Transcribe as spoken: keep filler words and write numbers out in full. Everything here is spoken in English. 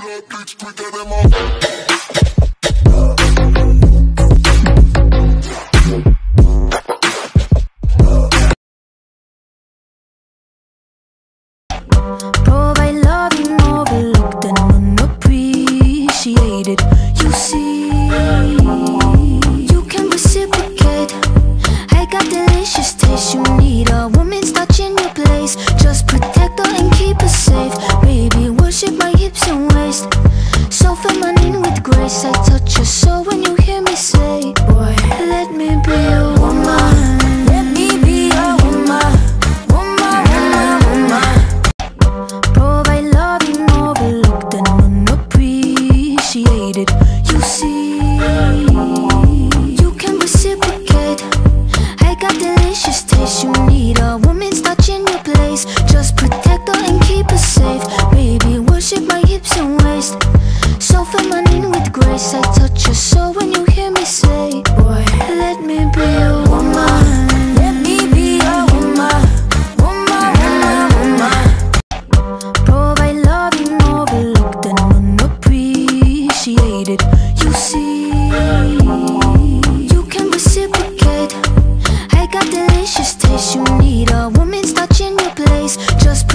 bitch quicker than my provide loving overlooked and unappreciated. You see, you can reciprocate. I got delicious taste. You need a woman's touch in your place. Just protect her and keep her safe. Baby, worship my hips and waist. So feminine with grace. I touch your soul when you hear me say, boy, let me be a woman. Let me be a woman. Woman, woman, woman. Provide loving overlooked and unappreciated. You see, you can reciprocate. I got delicious taste. You need a woman's touch in your place. Just protect her and keep her safe. Baby, worship my hips and waist. So feminine with grace. I touch your soul when you hear me say, boy, let me be a woman. Let me be a woman. Woman, woman, woman. Provide loving overlooked and unappreciated. You see, you can reciprocate. I got delicious taste. You need a woman's touch in your place. Just